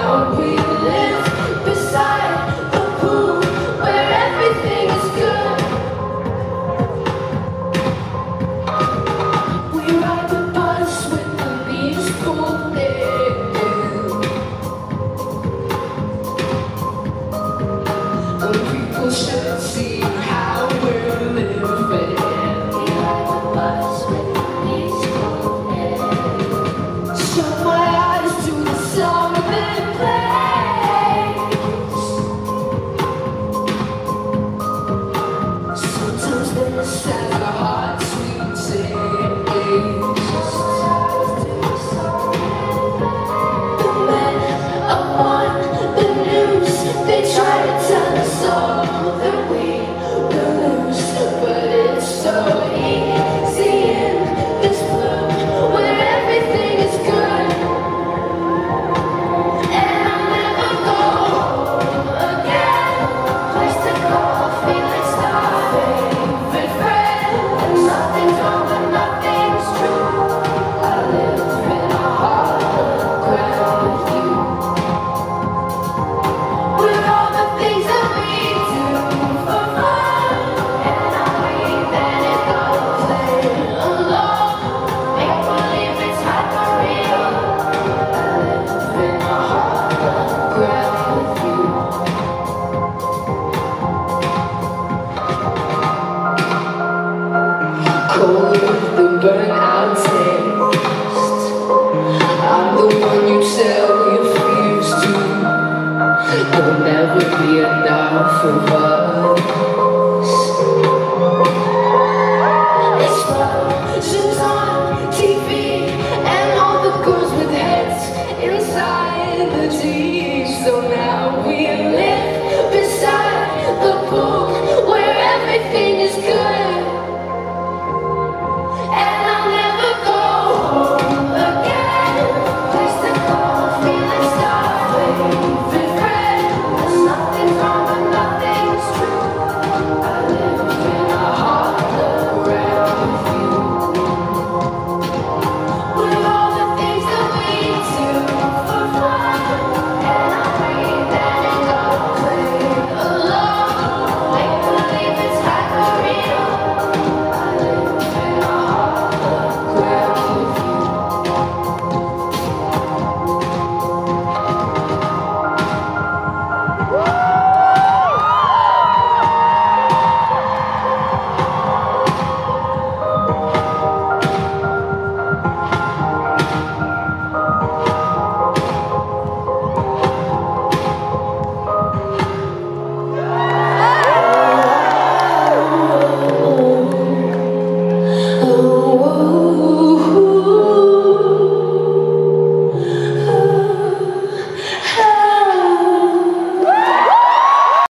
we live beside the pool where everything is good. We ride the bus with the leaves pulled in. And people should see how we're living. We ride the bus with the leaves pulled in. Shut my eyes to the song that plays. Sometimes this has a heart sweet taste. The men up on the news, they try to tell us all that we will lose, but it's so easy in this blue where everything is good. And I'll never go again. Place to call, feeling starving, favorite friend. And nothing's wrong, but nothing's true. I live in a hologram with you. We're all the things that we do for fun, and I read that it don't play alone. Make believe it's hyper real. I live in a hologram with you. Colder than burnout taste. I'm the one you tell your fears to. There'll never be enough of us.